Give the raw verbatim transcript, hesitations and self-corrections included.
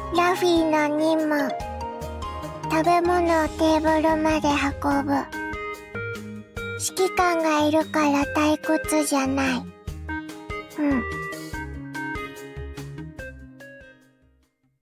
ラフィーの任務。食べ物をテーブルまで運ぶ。指揮官がいるから退屈じゃない。うん。